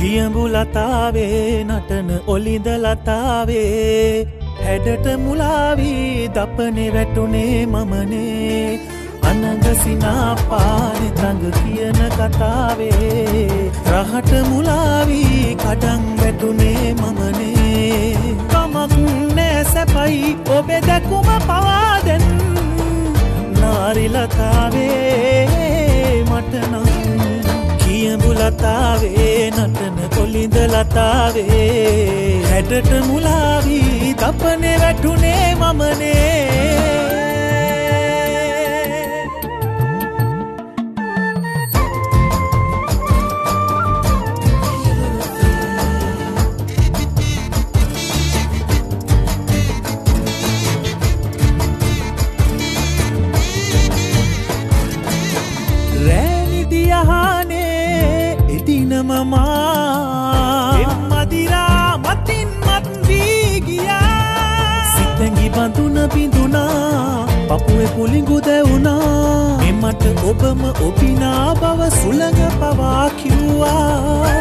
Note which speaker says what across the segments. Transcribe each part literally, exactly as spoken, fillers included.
Speaker 1: කියඹු ලතාවේ නටන ඔලිඳ ලතාවේ හැඩට මුලාවී දපනේ වැටුනේ මමනේ අනඟ සිනාපානේ තඟ කියන කතාවේ රහට මුලාවී කඩන් වැටුනේ මමනේ කමක් නෑ සැපයි ඔබේ දැකුම පවා දෙන්න නාරි ලතාවේ මට නම් කියඹු ලතාවේ නටන කොලිඳ ලතාවේ හැඩට මුලාවී දපනේ වැටුනේ මමනේ මමා එම්මදිරා මතින් මත් වී ගියා සිතැඟි බඳුන බිඳුනා පපුවේ පුලිඟු දැවුනා එමට ඔබම ඔබිනා බව සුළඟ පවා කිව්වා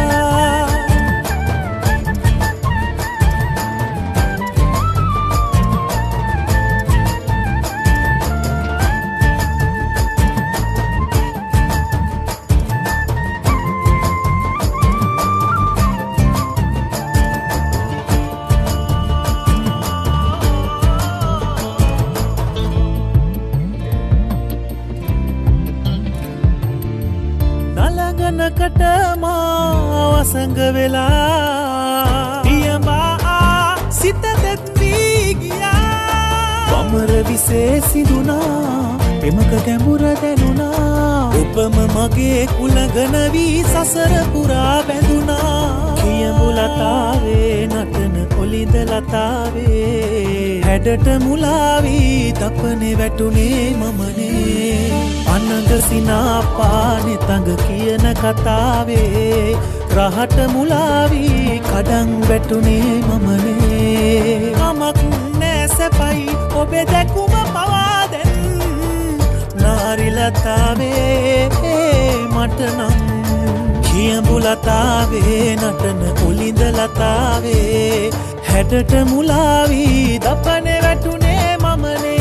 Speaker 1: නලගනකට මා වසඟ වෙලා පියඹා සිත තෙත් වී ගියා වමර විසේ සිදුනා පෙමක ගැඹුර දැනුණා ඔබම මගේ කුලගන වී සසර පුරා බැඳුනා කියඹු ලතාවේ නටන ඔලිඳ ලතාවේ හැඩට මුලාවී දපනේ වැටුනේ මමනේ අනඟ සිනාපානේ තඟ කියන කතාවේ රහට මුලාවී කඩන් වැටුනේ මමනේ කමක් නෑ සැපයි ඔබේ දැකුම පවා දෙන්න නාරි ලතාවේ මට නම් කියඹු ලතාවේ නටන ඔලිඳ ලතාවේ හැඩට මුලාවී දපනේ වැටුනේ මමනේ